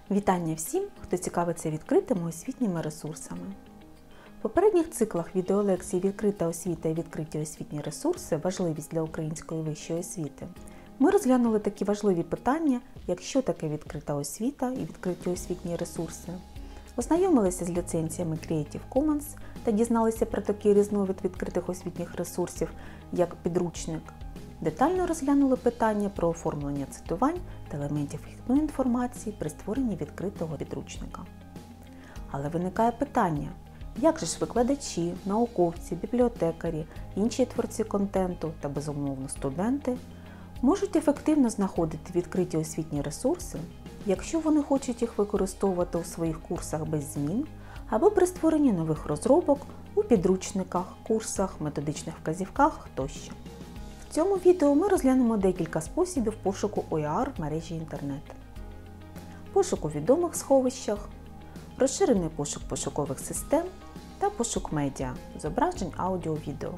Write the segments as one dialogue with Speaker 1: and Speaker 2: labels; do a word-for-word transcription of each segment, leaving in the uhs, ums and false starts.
Speaker 1: Вітання всім, хто цікавиться відкритими освітніми ресурсами. В попередніх циклах відеолекцій «Відкрита освіта» і «Відкриті освітні ресурси. Важливість для української вищої освіти» ми розглянули такі важливі питання, як що таке відкрита освіта і відкриті освітні ресурси, ознайомилися з ліцензіями Creative Commons та дізналися про такий різновид відкритих освітніх ресурсів, як підручник. Детально розглянули питання про оформлення цитувань та елементів вхідної інформації при створенні відкритого підручника. Але виникає питання, як же ж викладачі, науковці, бібліотекарі, інші творці контенту та, безумовно, студенти можуть ефективно знаходити відкриті освітні ресурси, якщо вони хочуть їх використовувати у своїх курсах без змін або при створенні нових розробок у підручниках, курсах, методичних вказівках тощо. В цьому відео ми розглянемо декілька способів пошуку о і ар в мережі інтернет. Пошук у відомих сховищах, розширений пошук пошукових систем та пошук медіа, зображень, аудіо, відео.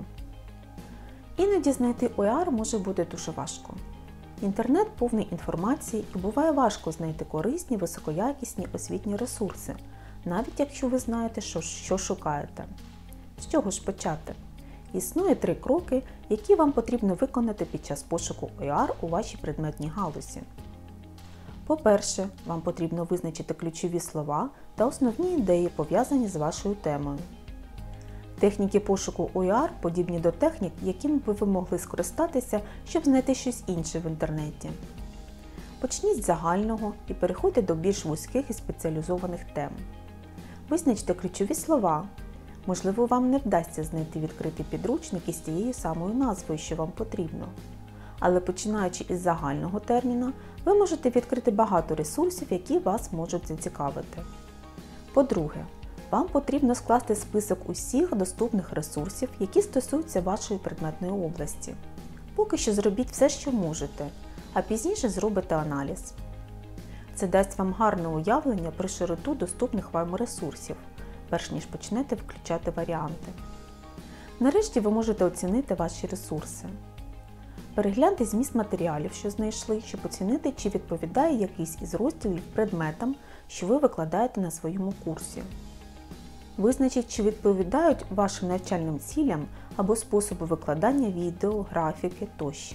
Speaker 1: Іноді знайти о і ар може бути дуже важко. Інтернет повний інформації і буває важко знайти корисні, високоякісні освітні ресурси, навіть якщо ви знаєте, що, що шукаєте. З чого ж почати? Існує три кроки, які вам потрібно виконати під час пошуку о і ар у вашій предметній галузі. По-перше, вам потрібно визначити ключові слова та основні ідеї, пов'язані з вашою темою. Техніки пошуку о і ар подібні до технік, якими б ви могли скористатися, щоб знайти щось інше в інтернеті. Почніть з загального і переходьте до більш вузьких і спеціалізованих тем. Визначте ключові слова. Можливо, вам не вдасться знайти відкритий підручник із тією самою назвою, що вам потрібно. Але починаючи із загального терміна, ви можете відкрити багато ресурсів, які вас можуть зацікавити. По-друге, вам потрібно скласти список усіх доступних ресурсів, які стосуються вашої предметної області. Поки що зробіть все, що можете, а пізніше зробите аналіз. Це дасть вам гарне уявлення про широту доступних вам ресурсів, перш ніж почнете включати варіанти. Нарешті ви можете оцінити ваші ресурси. Перегляньте зміст матеріалів, що знайшли, щоб оцінити, чи відповідає якийсь із розділів предметам, що ви викладаєте на своєму курсі. Визначіть, чи відповідають вашим навчальним цілям або способу викладання відео, графіки тощо.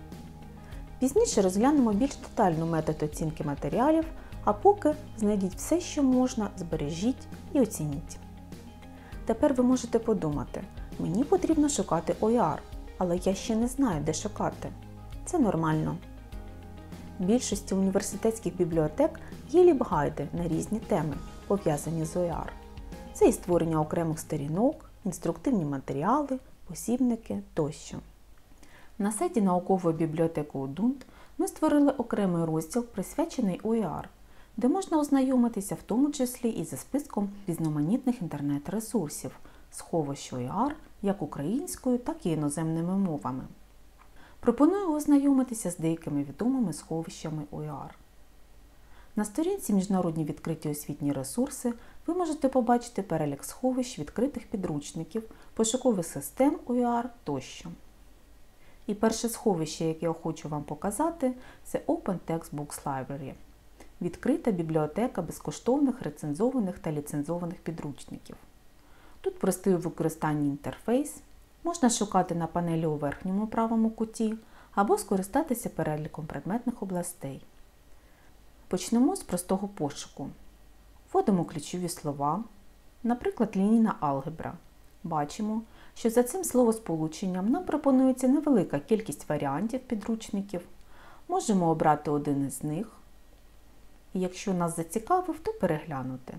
Speaker 1: Пізніше розглянемо більш детальну метод оцінки матеріалів, а поки знайдіть все, що можна, збережіть і оцініть. Тепер ви можете подумати, мені потрібно шукати о і ар, але я ще не знаю, де шукати. Це нормально. В більшості університетських бібліотек є лібгайди на різні теми, пов'язані з о і ар. Це і створення окремих сторінок, інструктивні матеріали, посібники тощо. На сайті наукової бібліотеки УДУНТ ми створили окремий розділ, присвячений о і ар, де можна ознайомитися в тому числі і за списком різноманітних інтернет-ресурсів, сховищ о і ар як українською, так і іноземними мовами. Пропоную ознайомитися з деякими відомими сховищами о і ар. На сторінці «Міжнародні відкриті освітні ресурси» ви можете побачити перелік сховищ відкритих підручників, пошукових систем о і ар тощо. І перше сховище, яке я хочу вам показати, це Open Text Books Library – відкрита бібліотека безкоштовних рецензованих та ліцензованих підручників. Тут простий у використанні інтерфейс, можна шукати на панелі у верхньому правому куті або скористатися переліком предметних областей. Почнемо з простого пошуку. Вводимо ключові слова, наприклад, лінійна алгебра. Бачимо, що за цим словосполученням нам пропонується невелика кількість варіантів підручників. Можемо обрати один із них, і якщо нас зацікавив, то переглянути.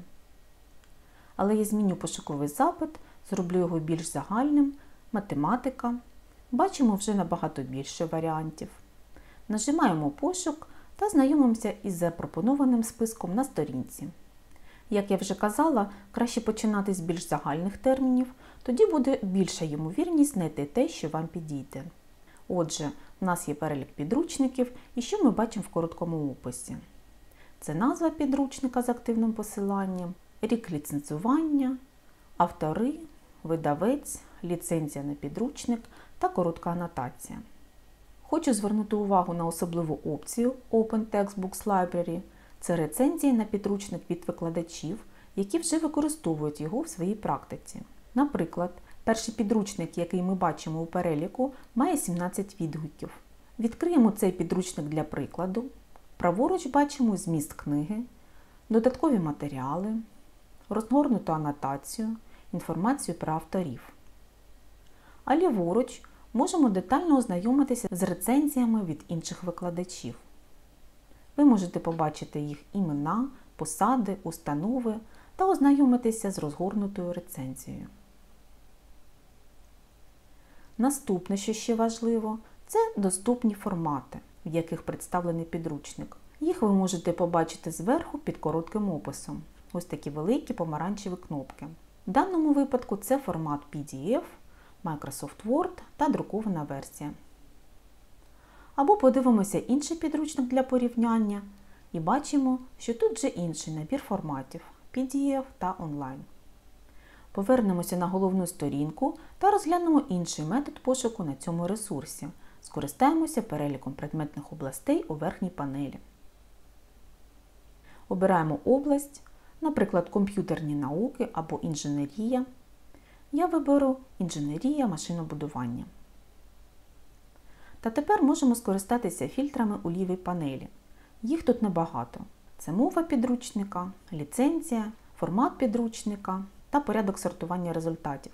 Speaker 1: Але я зміню пошуковий запит, зроблю його більш загальним, математика. Бачимо вже набагато більше варіантів. Нажимаємо пошук та знайомимося із запропонованим списком на сторінці. Як я вже казала, краще починати з більш загальних термінів, тоді буде більша ймовірність знайти те, що вам підійде. Отже, у нас є перелік підручників, і що ми бачимо в короткому описі. Це назва підручника з активним посиланням, рік ліцензування, автори, видавець, ліцензія на підручник та коротка анотація. Хочу звернути увагу на особливу опцію Open Text Books Library Це рецензії на підручник від викладачів, які вже використовують його в своїй практиці. Наприклад, перший підручник, який ми бачимо у переліку, має сімнадцять відгуків. Відкриємо цей підручник для прикладу. Праворуч бачимо зміст книги, додаткові матеріали, розгорнуту анотацію, інформацію про авторів. А ліворуч можемо детально ознайомитися з рецензіями від інших викладачів. Ви можете побачити їх імена, посади, установи та ознайомитися з розгорнутою рецензією. Наступне, що ще важливо, це доступні формати, в яких представлений підручник. Їх ви можете побачити зверху під коротким описом. Ось такі великі помаранчеві кнопки. В даному випадку це формат пі ді еф, Microsoft Word та друкована версія. Або подивимося інший підручник для порівняння і бачимо, що тут вже інший набір форматів – пі ді еф та онлайн. Повернемося на головну сторінку та розглянемо інший метод пошуку на цьому ресурсі. Скористаємося переліком предметних областей у верхній панелі. Обираємо область, наприклад, комп'ютерні науки або інженерія. Я виберу інженерія машинобудування. Та тепер можемо скористатися фільтрами у лівій панелі. Їх тут небагато. Це мова підручника, ліцензія, формат підручника та порядок сортування результатів.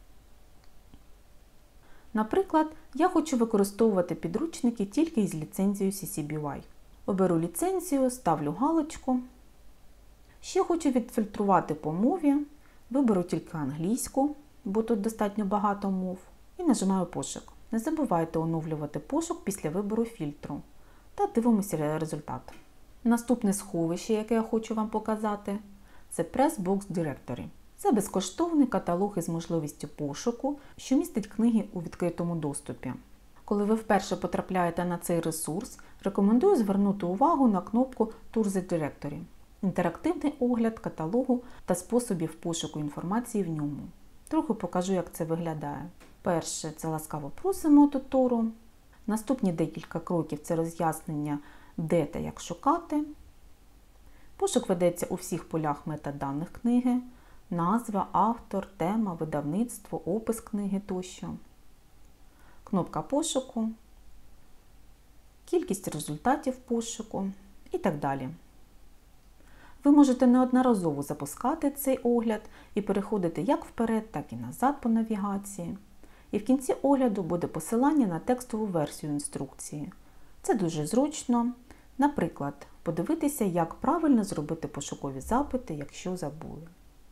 Speaker 1: Наприклад, я хочу використовувати підручники тільки із ліцензією сі сі бі вай. Оберу ліцензію, ставлю галочку. Ще хочу відфільтрувати по мові, виберу тільки англійську, бо тут достатньо багато мов, і нажимаю пошук. Не забувайте оновлювати пошук після вибору фільтру та дивимося результат. Наступне сховище, яке я хочу вам показати, це Pressbooks Directory. Це безкоштовний каталог із можливістю пошуку, що містить книги у відкритому доступі. Коли ви вперше потрапляєте на цей ресурс, рекомендую звернути увагу на кнопку Tour the Directory – інтерактивний огляд каталогу та способів пошуку інформації в ньому. Трохи покажу, як це виглядає. Перше – це ласкаво просимо тутору. Наступні декілька кроків – це роз'яснення, де та як шукати. Пошук ведеться у всіх полях метаданих книги. Назва, автор, тема, видавництво, опис книги тощо. Кнопка пошуку, кількість результатів пошуку і так далі. Ви можете неодноразово запускати цей огляд і переходити як вперед, так і назад по навігації. І в кінці огляду буде посилання на текстову версію інструкції. Це дуже зручно. Наприклад, подивитися, як правильно зробити пошукові запити, якщо забули.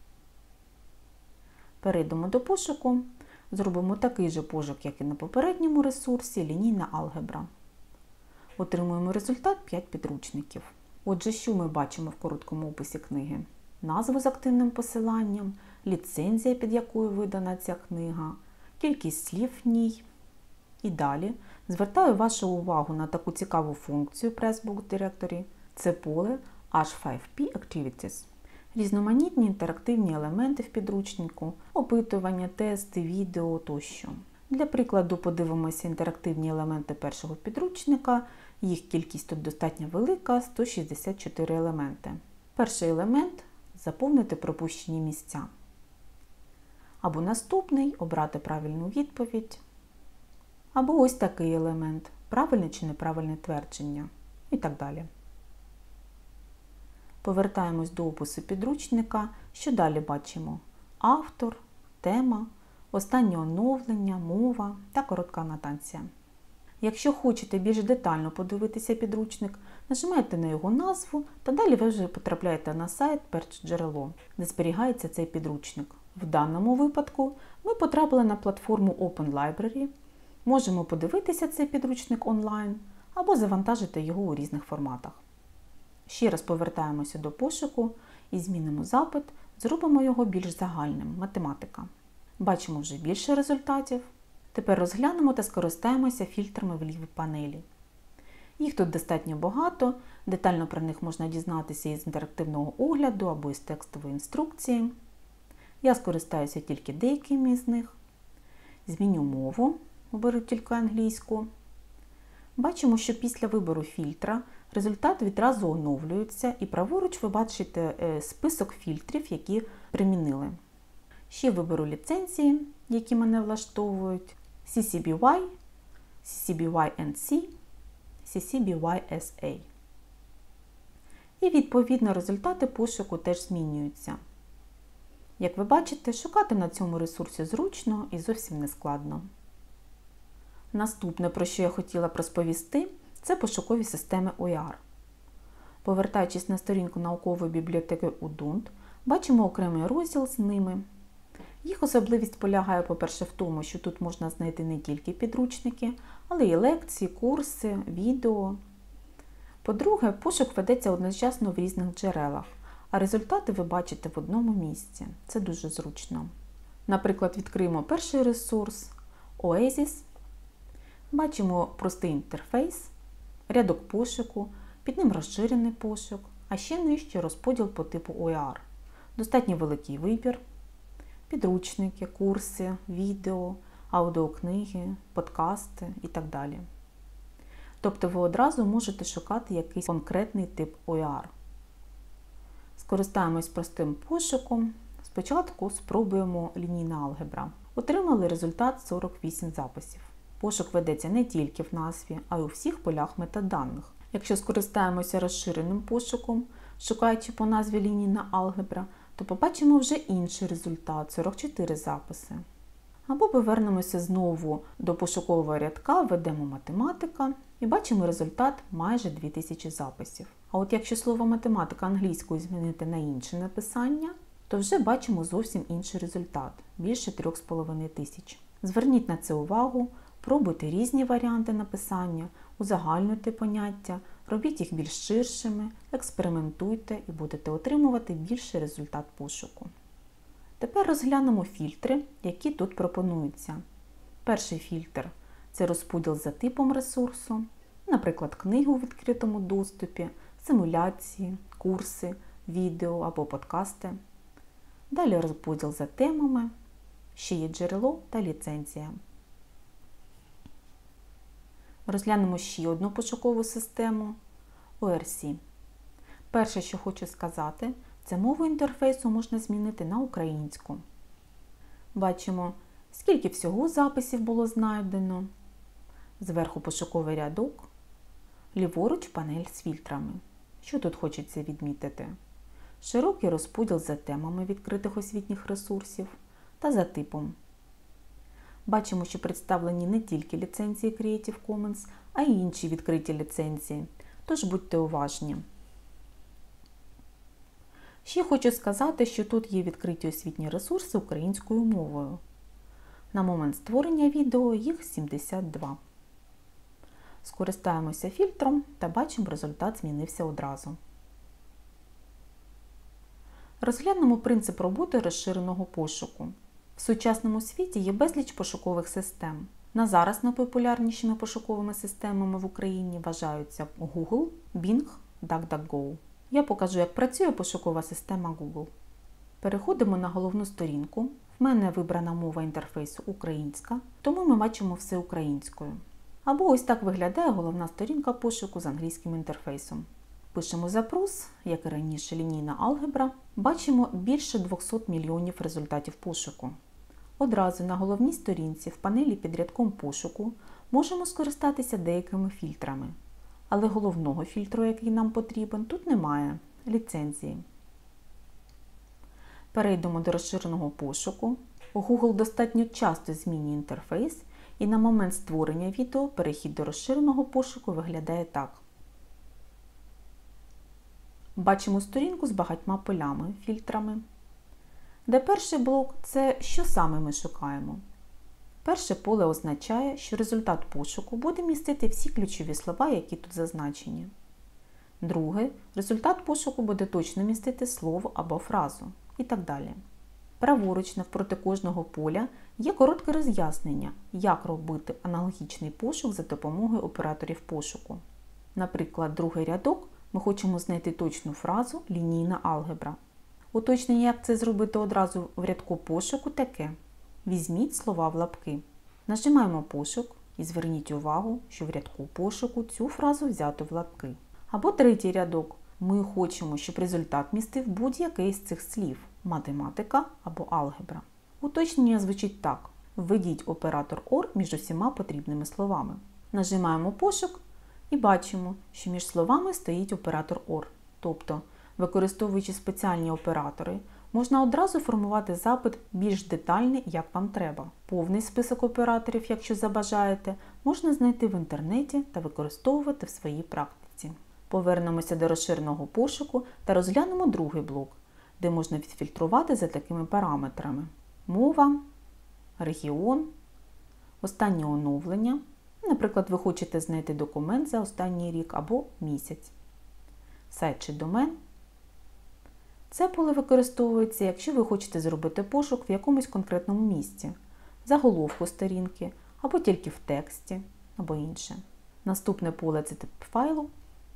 Speaker 1: Перейдемо до пошуку. Зробимо такий же пошук, як і на попередньому ресурсі «Лінійна алгебра». Отримуємо результат п'ять підручників. Отже, що ми бачимо в короткому описі книги? Назву з активним посиланням, ліцензія, під якою видана ця книга, кількість слів в ній. І далі звертаю вашу увагу на таку цікаву функцію Pressbooks Directory – це поле ейч п'ять пі Activities. Різноманітні інтерактивні елементи в підручнику, опитування, тести, відео тощо. Для прикладу подивимося інтерактивні елементи першого підручника. Їх кількість тут достатньо велика – сто шістдесят чотири елементи. Перший елемент – заповнити пропущені місця. Або наступний – обрати правильну відповідь. Або ось такий елемент – правильне чи неправильне твердження. І так далі. Повертаємось до опису підручника. Що далі бачимо? Автор, тема, останнє оновлення, мова та коротка анотація. Якщо хочете більш детально подивитися підручник, нажимаєте на його назву та далі ви вже потрапляєте на сайт Першджерело, де зберігається цей підручник. В даному випадку ми потрапили на платформу Open Library, можемо подивитися цей підручник онлайн або завантажити його у різних форматах. Ще раз повертаємося до пошуку і змінимо запит, зробимо його більш загальним – математика. Бачимо вже більше результатів. Тепер розглянемо та скористаємося фільтрами в лівій панелі. Їх тут достатньо багато, детально про них можна дізнатися із інтерактивного огляду або із текстової інструкції. Я скористаюся тільки деякими з них. Зміню мову, оберу тільки англійську. Бачимо, що після вибору фільтра результат відразу оновлюється і праворуч ви бачите список фільтрів, які примінили. Ще виберу ліцензії, які мене влаштовують: сі сі бі вай, сі сі бі вай ен сі, сі сі бі вай ес ей. І відповідно результати пошуку теж змінюються. Як ви бачите, шукати на цьому ресурсі зручно і зовсім не складно. Наступне, про що я хотіла б розповісти, це пошукові системи о і ар. Повертаючись на сторінку наукової бібліотеки Удунт, бачимо окремий розділ з ними. Їх особливість полягає, по-перше, в тому, що тут можна знайти не тільки підручники, але й лекції, курси, відео. По-друге, пошук ведеться одночасно в різних джерелах, а результати ви бачите в одному місці. Це дуже зручно. Наприклад, відкриємо перший ресурс – Oasis. Бачимо простий інтерфейс, рядок пошуку, під ним розширений пошук, а ще нижче розподіл по типу о і ар. Достатньо великий вибір, підручники, курси, відео, аудіокниги, подкасти і так далі. Тобто ви одразу можете шукати якийсь конкретний тип о і ар. Скористаємось простим пошуком. Спочатку спробуємо лінійна алгебра. Отримали результат сорок вісім записів. Пошук ведеться не тільки в назві, а й у всіх полях метаданих. Якщо скористаємося розширеним пошуком, шукаючи по назві лінійна алгебра, то побачимо вже інший результат – сорок чотири записи. Або повернемося знову до пошукового рядка, введемо математика і бачимо результат майже дві тисячі записів. А от якщо слово математика англійською змінити на інше написання, то вже бачимо зовсім інший результат – більше трьох з половиною тисяч. Зверніть на це увагу, пробуйте різні варіанти написання, узагальнюйте поняття, робіть їх більш ширшими, експериментуйте і будете отримувати більший результат пошуку. Тепер розглянемо фільтри, які тут пропонуються. Перший фільтр – це розподіл за типом ресурсу, наприклад, книги у відкритому доступі, симуляції, курси, відео або подкасти. Далі розподіл за темами, ще є джерело та ліцензія. Розглянемо ще одну пошукову систему – о ар сі. Перше, що хочу сказати, це мову інтерфейсу можна змінити на українську. Бачимо, скільки всього записів було знайдено. Зверху пошуковий рядок, ліворуч панель з фільтрами. Що тут хочеться відмітити? Широкий розподіл за темами відкритих освітніх ресурсів та за типом. Бачимо, що представлені не тільки ліцензії Creative Commons, а й інші відкриті ліцензії, тож будьте уважні. Ще хочу сказати, що тут є відкриті освітні ресурси українською мовою. На момент створення відео їх сімдесят два. Скористаємося фільтром та бачимо, результат змінився одразу. Розглянемо принцип роботи розширеного пошуку. В сучасному світі є безліч пошукових систем. На зараз найпопулярнішими пошуковими системами в Україні вважаються Google, Bing, DuckDuckGo. Я покажу, як працює пошукова система Google. Переходимо на головну сторінку. В мене вибрана мова інтерфейсу українська, тому ми бачимо все українською. Або ось так виглядає головна сторінка пошуку з англійським інтерфейсом. Пишемо запрос, як і раніше лінійна алгебра, бачимо більше двохсот мільйонів результатів пошуку. Одразу на головній сторінці в панелі під рядком пошуку можемо скористатися деякими фільтрами. Але головного фільтру, який нам потрібен, тут немає – ліцензії. Перейдемо до розширеного пошуку. Google достатньо часто змінює інтерфейс, і на момент створення відео перехід до розширеного пошуку виглядає так. Бачимо сторінку з багатьма полями, фільтрами. Де перший блок – це що саме ми шукаємо. Перше поле означає, що результат пошуку буде містити всі ключові слова, які тут зазначені. Друге – результат пошуку буде точно містити слово або фразу і так далі. Праворуч навпроти кожного поля є коротке роз'яснення, як робити аналогічний пошук за допомогою операторів пошуку. Наприклад, другий рядок ми хочемо знайти точну фразу «лінійна алгебра». Уточнення, як це зробити одразу в рядку пошуку, таке. Візьміть слова в лапки. Нажимаємо пошук і зверніть увагу, що в рядку пошуку цю фразу взято в лапки. Або третій рядок. Ми хочемо, щоб результат містив будь-який з цих слів – математика або алгебра. Уточнення звучить так. Введіть оператор «ор» між усіма потрібними словами. Нажимаємо пошук і бачимо, що між словами стоїть оператор «ор». Тобто, використовуючи спеціальні оператори, можна одразу формувати запит більш детальний, як вам треба. Повний список операторів, якщо забажаєте, можна знайти в інтернеті та використовувати в своїй практиці. Повернемося до розширеного пошуку та розглянемо другий блок, де можна відфільтрувати за такими параметрами. Мова, регіон, останнє оновлення. Наприклад, ви хочете знайти документ за останній рік або місяць. Сайт чи домен. Це поле використовується, якщо ви хочете зробити пошук в якомусь конкретному місці, заголовку сторінки, або тільки в тексті, або інше. Наступне поле – це тип файлу.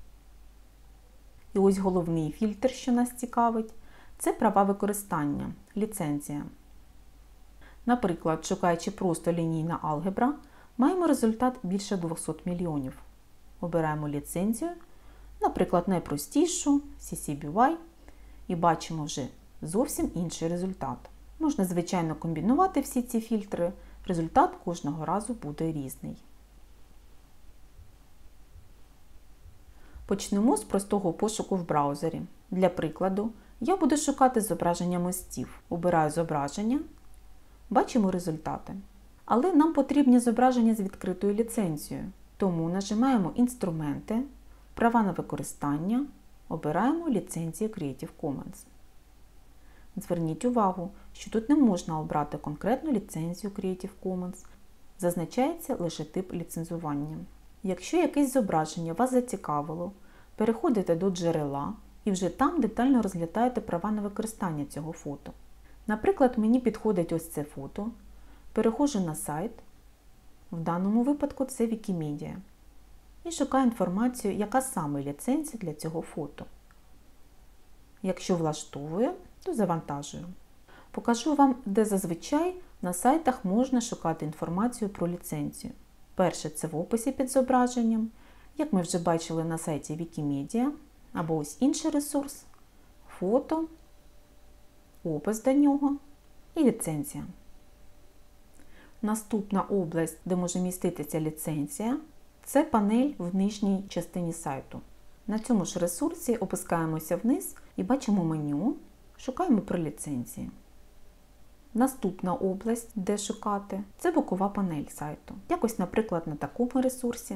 Speaker 1: І ось головний фільтр, що нас цікавить, це права використання, ліцензія. Наприклад, шукаючи просто лінійна алгебра, маємо результат більше двісті мільйонів. Обираємо ліцензію, наприклад, найпростішу сі сі бі вай, і бачимо вже зовсім інший результат. Можна, звичайно, комбінувати всі ці фільтри, результат кожного разу буде різний. Почнемо з простого пошуку в браузері. Для прикладу, я буду шукати зображення мостів. Обираю зображення, бачимо результати. Але нам потрібні зображення з відкритою ліцензією. Тому нажимаємо «Інструменти», «Права на використання», обираємо ліцензію Creative Commons. Зверніть увагу, що тут не можна обрати конкретну ліцензію Creative Commons, зазначається лише тип ліцензування. Якщо якесь зображення вас зацікавило, переходите до джерела і вже там детально розглядаєте права на використання цього фото. Наприклад, мені підходить ось це фото, переходжу на сайт, в даному випадку це Wikimedia, і шукаю інформацію, яка саме ліцензія для цього фото. Якщо влаштовує, то завантажую. Покажу вам, де зазвичай на сайтах можна шукати інформацію про ліцензію. Перше – це в описі під зображенням, як ми вже бачили на сайті Wikimedia, або ось інший ресурс, фото, опис до нього і ліцензія. Наступна область, де може міститися ліцензія, це панель в нижній частині сайту. На цьому ж ресурсі опускаємося вниз і бачимо меню, шукаємо про ліцензії. Наступна область, де шукати, це бокова панель сайту. Якось, наприклад, на такому ресурсі.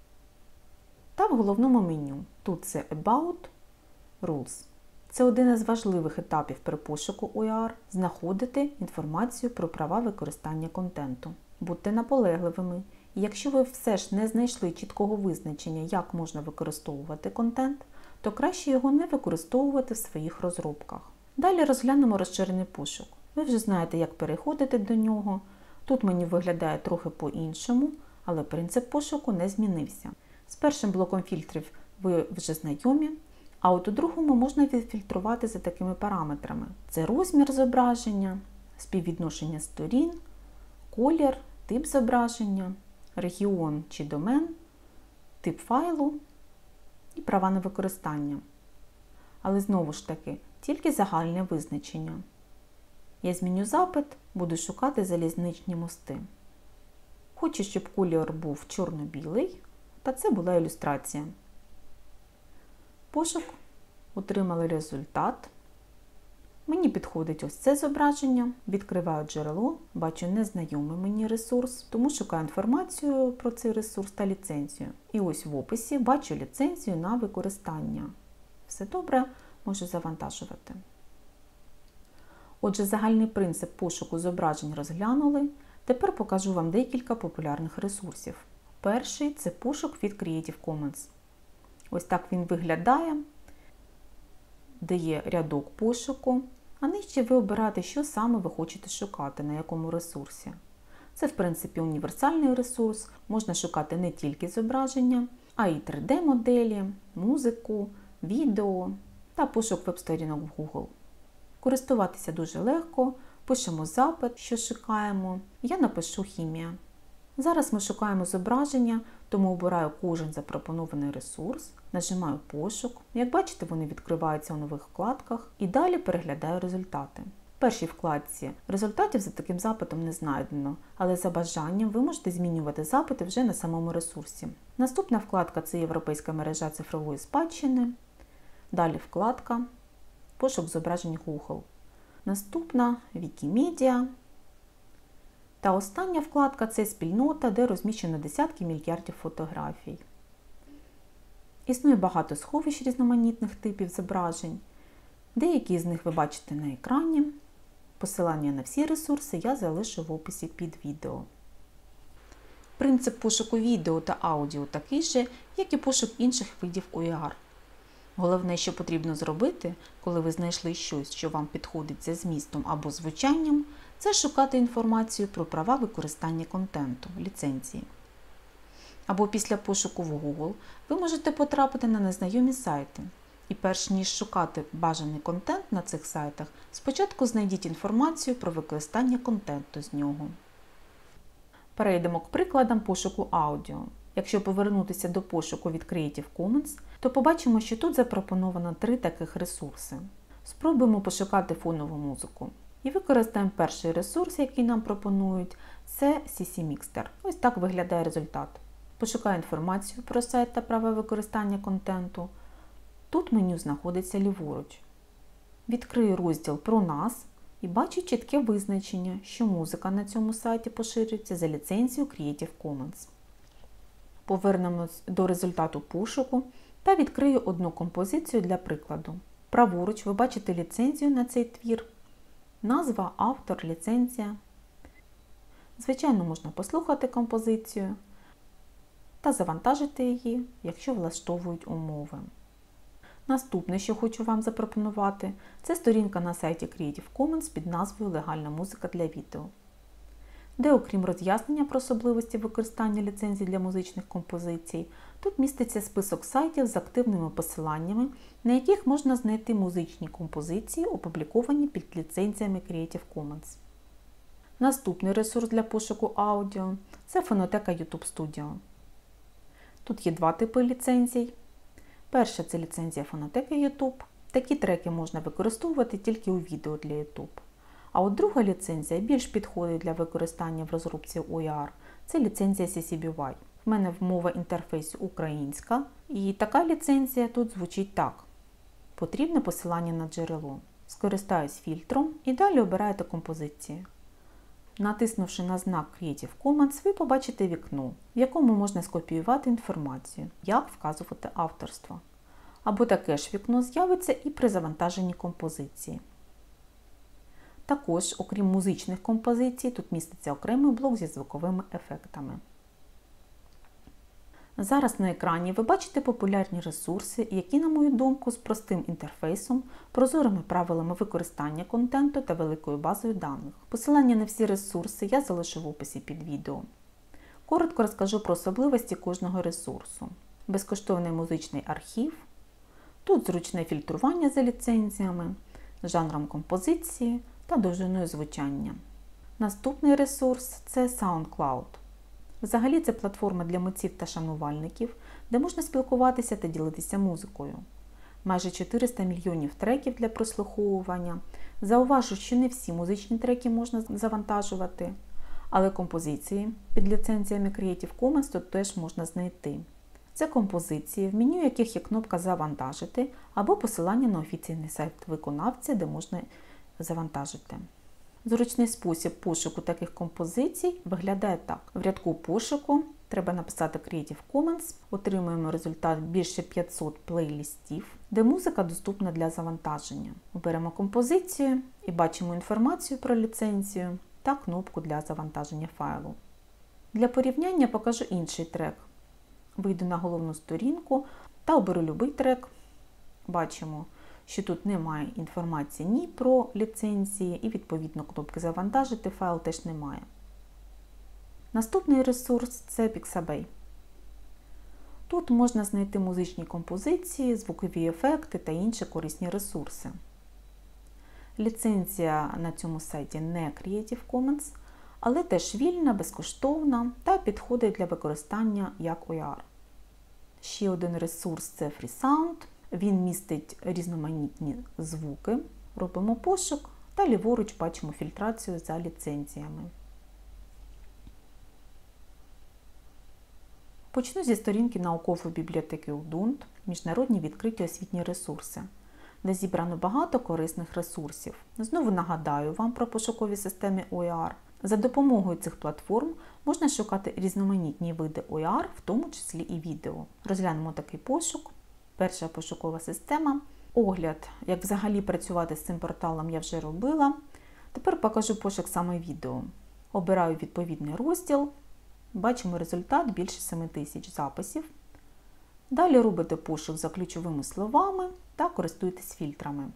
Speaker 1: Та в головному меню. Тут це About, Rules. Це один із важливих етапів при пошуку о і ар – знаходити інформацію про права використання контенту. Будьте наполегливими. І якщо ви все ж не знайшли чіткого визначення, як можна використовувати контент, то краще його не використовувати в своїх розробках. Далі розглянемо розширений пошук. Ви вже знаєте, як переходити до нього. Тут меню виглядає трохи по-іншому, але принцип пошуку не змінився. З першим блоком фільтрів ви вже знайомі, а от у другому можна відфільтрувати за такими параметрами. Це розмір зображення, співвідношення сторін, колір, тип зображення, регіон чи домен, тип файлу і права на використання. Але знову ж таки, тільки загальне визначення. Я зміню запит, буду шукати залізничні мости. Хочу, щоб колір був чорно-білий, та це була ілюстрація. Пошук, отримали результат. Мені підходить ось це зображення, відкриваю джерело, бачу незнайомий мені ресурс, тому шукаю інформацію про цей ресурс та ліцензію. І ось в описі бачу ліцензію на використання. Все добре, можу завантажувати. Отже, загальний принцип пошуку зображень розглянули. Тепер покажу вам декілька популярних ресурсів. Перший – це пошук від Creative Commons. Ось так він виглядає, де є рядок пошуку, а нижче ви обираєте, що саме ви хочете шукати, на якому ресурсі. Це, в принципі, універсальний ресурс, можна шукати не тільки зображення, а й три де-моделі, музику, відео та пошук веб-сторінок в Google. Користуватися дуже легко, пишемо запит, що шукаємо. Я напишу хімія. Зараз ми шукаємо зображення, тому обираю кожен запропонований ресурс, нажимаю пошук. Як бачите, вони відкриваються у нових вкладках і далі переглядаю результати. В першій вкладці результатів за таким запитом не знайдено, але за бажанням ви можете змінювати запити вже на самому ресурсі. Наступна вкладка – це Європейська мережа цифрової спадщини. Далі вкладка «Пошук зображень Google». Наступна – Вікімедіа. Та остання вкладка – це спільнота, де розміщено десятки мільярдів фотографій. Існує багато сховищ різноманітних типів зображень. Деякі з них ви бачите на екрані. Посилання на всі ресурси я залишу в описі під відео. Принцип пошуку відео та аудіо такий же, як і пошук інших видів о і ар. Головне, що потрібно зробити, коли ви знайшли щось, що вам підходить за змістом або звучанням, це шукати інформацію про права використання контенту, ліцензії. Або після пошуку в Google ви можете потрапити на незнайомі сайти. І перш ніж шукати бажаний контент на цих сайтах, спочатку знайдіть інформацію про використання контенту з нього. Перейдемо к прикладам пошуку аудіо. Якщо повернутися до пошуку від Creative Commons, то побачимо, що тут запропоновано три таких ресурси. Спробуємо пошукати фонову музику. І використаємо перший ресурс, який нам пропонують, це сі сі Mixter. Ось так виглядає результат. Пошукаю інформацію про сайт та права використання контенту. Тут меню знаходиться ліворуч. Відкрию розділ «Про нас» і бачу чітке визначення, що музика на цьому сайті поширюється за ліцензією Creative Commons. Повернемось до результату пошуку та відкрию одну композицію для прикладу. Праворуч ви бачите ліцензію на цей твір. Назва, автор, ліцензія. Звичайно, можна послухати композицію та завантажити її, якщо влаштовують умови. Наступне, що хочу вам запропонувати, це сторінка на сайті Creative Commons під назвою «Легальна музика для відео», де, окрім роз'яснення про особливості використання ліцензій для музичних композицій, тут міститься список сайтів з активними посиланнями, на яких можна знайти музичні композиції, опубліковані під ліцензіями Creative Commons. Наступний ресурс для пошуку аудіо – це фонотека YouTube Studio. Тут є два типи ліцензій. Перша – це ліцензія фонотеки YouTube. Такі треки можна використовувати тільки у відео для YouTube. А от друга ліцензія більш підходить для використання в розробці о і ар. Це ліцензія сі сі бі вай. В мене мова інтерфейсу українська, і така ліцензія тут звучить так. Потрібне посилання на джерело. Скористаюсь фільтром і далі обираєте композиції. Натиснувши на знак Creative Commons, ви побачите вікно, в якому можна скопіювати інформацію, як вказувати авторство. Або таке ж вікно з'явиться і при завантаженні композиції. Також, окрім музичних композицій, тут міститься окремий блок зі звуковими ефектами. Зараз на екрані ви бачите популярні ресурси, які, на мою думку, з простим інтерфейсом, прозорими правилами використання контенту та великою базою даних. Посилання на всі ресурси я залишу в описі під відео. Коротко розкажу про особливості кожного ресурсу. Безкоштовний музичний архів, тут зручне фільтрування за ліцензіями, жанром композиції та довжиною звучання. Наступний ресурс – це SoundCloud. Взагалі це платформа для митців та шанувальників, де можна спілкуватися та ділитися музикою. Майже чотириста мільйонів треків для прослуховування. Зауважу, що не всі музичні треки можна завантажувати, але композиції під ліцензіями Creative Commons тут теж можна знайти. Це композиції, в меню яких є кнопка «Завантажити» або посилання на офіційний сайт виконавця, де можна завантажити. Зручний спосіб пошуку таких композицій виглядає так. В рядку пошуку треба написати Creative Commons, отримуємо результат більше п'ятсот плейлістів, де музика доступна для завантаження. Оберемо композицію і бачимо інформацію про ліцензію та кнопку для завантаження файлу. Для порівняння покажу інший трек. Вийду на головну сторінку та оберу будь-який трек. Бачимо, що тут немає інформації ні про ліцензії і, відповідно, кнопки «Завантажити» файл теж немає. Наступний ресурс – це Pixabay. Тут можна знайти музичні композиції, звукові ефекти та інші корисні ресурси. Ліцензія на цьому сайті не Creative Commons, але теж вільна, безкоштовна та підходить для використання як о ар. Ще один ресурс – це FreeSound. Він містить різноманітні звуки. Робимо пошук та ліворуч бачимо фільтрацію за ліцензіями. Почну зі сторінки наукової бібліотеки УДУНТ «Міжнародні відкриті освітні ресурси», де зібрано багато корисних ресурсів. Знову нагадаю вам про пошукові системи о ар. За допомогою цих платформ можна шукати різноманітні види о ар, в тому числі і відео. Розглянемо такий пошук. Перша пошукова система. Огляд, як взагалі працювати з цим порталом, я вже робила. Тепер покажу пошук саме відео. Обираю відповідний розділ. Бачимо результат більше семи тисяч записів. Далі робите пошук за ключовими словами та користуйтесь фільтрами.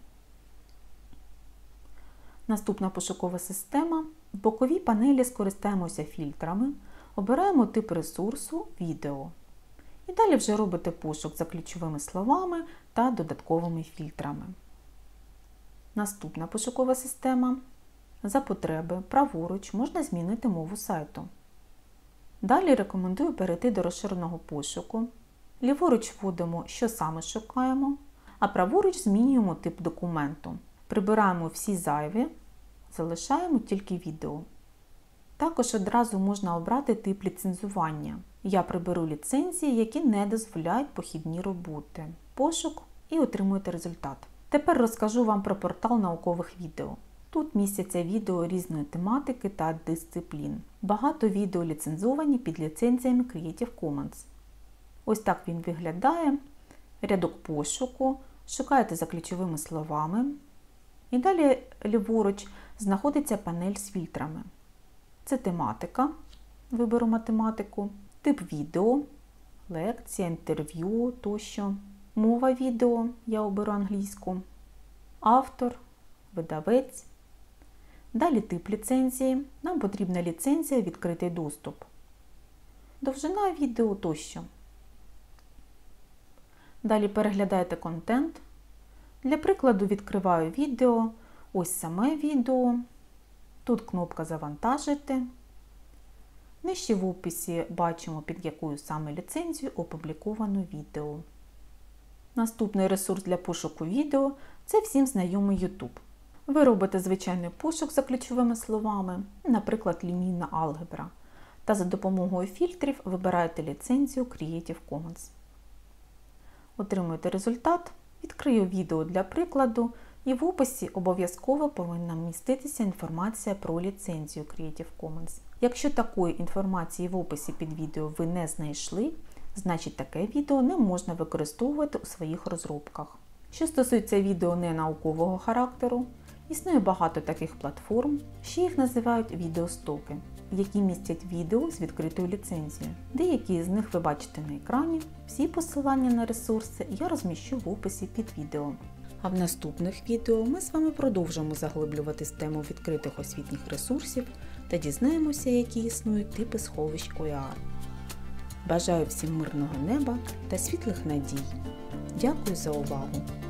Speaker 1: Наступна пошукова система. В боковій панелі скористаємося фільтрами, обираємо тип ресурсу «Відео». І далі вже робите пошук за ключовими словами та додатковими фільтрами. Наступна пошукова система. За потреби праворуч можна змінити мову сайту. Далі рекомендую перейти до розширеного пошуку. Ліворуч вводимо, що саме шукаємо, а праворуч змінюємо тип документу. Прибираємо всі зайві, залишаємо тільки відео. Також одразу можна обрати тип ліцензування. Я приберу ліцензії, які не дозволяють похідні роботи. Пошук і отримуєте результат. Тепер розкажу вам про портал наукових відео. Тут містяться відео різної тематики та дисциплін. Багато відео ліцензовані під ліцензіями Creative Commons. Ось так він виглядає. Рядок пошуку. Шукаєте за ключовими словами. І далі ліворуч знаходиться панель з фільтрами. Це тематика. Виберу математику. Тип відео. Лекція, інтерв'ю тощо. Мова відео. Я оберу англійську. Автор. Видавець. Далі тип ліцензії. Нам потрібна ліцензія «Відкритий доступ». Довжина відео тощо. Далі переглядаєте контент. Для прикладу відкриваю відео. Ось саме відео. Тут кнопка «Завантажити». Нижче в описі бачимо, під якою саме ліцензією опубліковано відео. Наступний ресурс для пошуку відео – це всім знайомий YouTube. Ви робите звичайний пошук за ключовими словами, наприклад, лінійна алгебра, та за допомогою фільтрів вибираєте ліцензію Creative Commons. Отримуєте результат, відкрию відео для прикладу, і в описі обов'язково повинна міститися інформація про ліцензію Creative Commons. Якщо такої інформації в описі під відео ви не знайшли, значить таке відео не можна використовувати у своїх розробках. Що стосується відео не наукового характеру, існує багато таких платформ, ще їх називають відеостоки, які містять відео з відкритою ліцензією. Деякі з них ви бачите на екрані, всі посилання на ресурси я розміщу в описі під відео. А в наступних відео ми з вами продовжимо заглиблювати тему відкритих освітніх ресурсів та дізнаємося, які існують типи сховищ о ар. Бажаю всім мирного неба та світлих надій. Дякую за увагу!